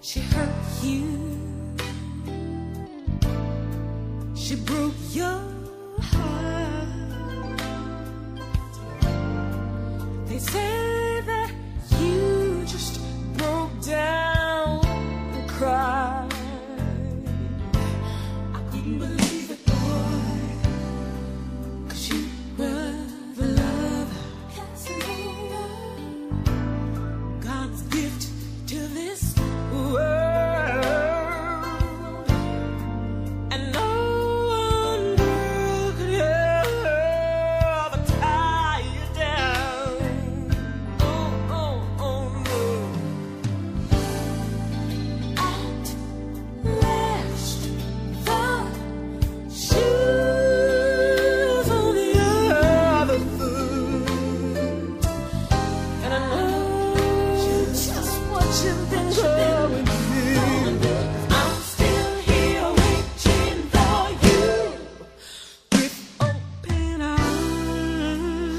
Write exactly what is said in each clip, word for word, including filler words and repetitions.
she hurt you, she broke your heart. They say that you just broke down and cried. I couldn't believe it, boy, 'cause you were the love, God's gift to this world, and no one could ever tie you down. Oh, oh, oh no. At last, the shoes on the other foot, and I know just what you've been going through. I'm still here waiting for you with open arms.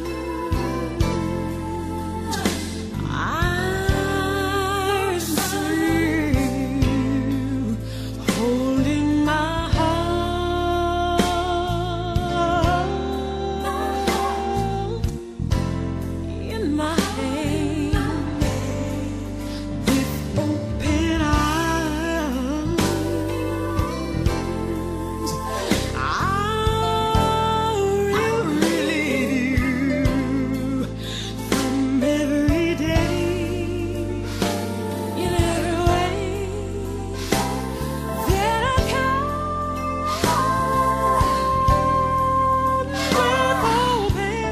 I see you holding my heart in my hand with open arms. I really do from every day, in every way that I can, with open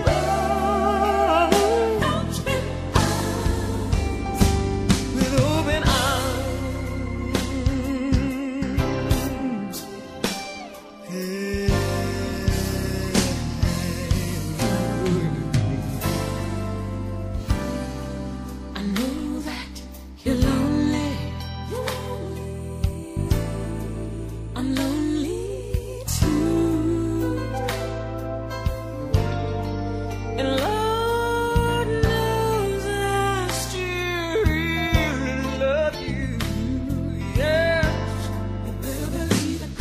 arms, with open arms. Hey. I know that you're lonely. I'm lonely too. And Lord knows I still really love you. Yes, you better believe it,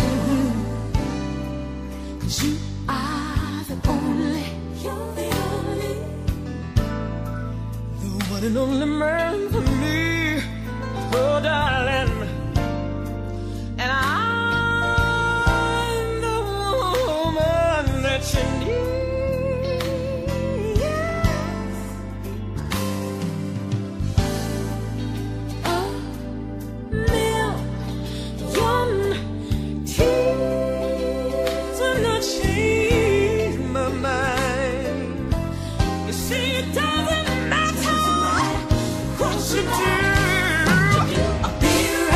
'cause you are the only, you're the only, the one and only man for me, oh darling. And I'm the woman that you need. Yes. A million tears will not change my mind. You see, it doesn't matter what you do, I'll be right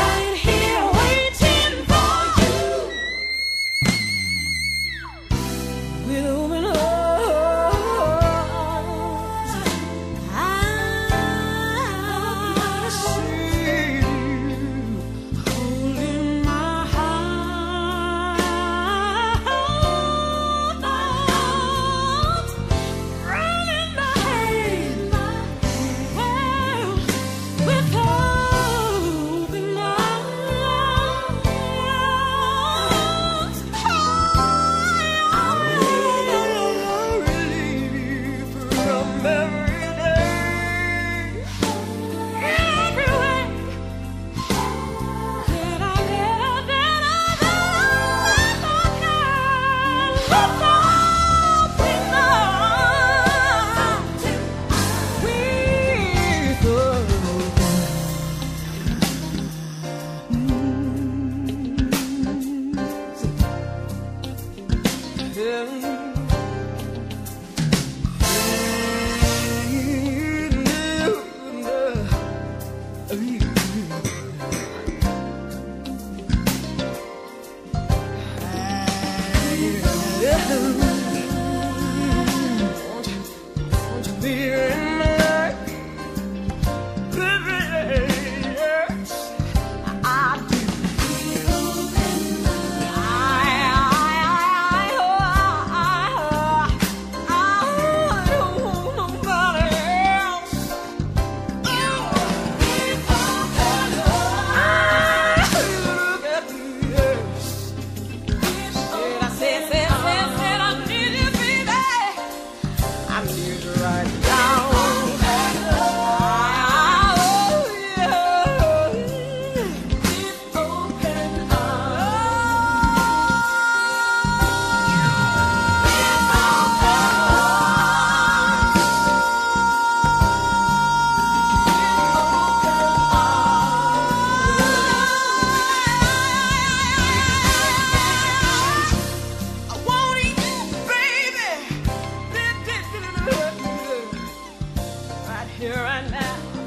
here and now.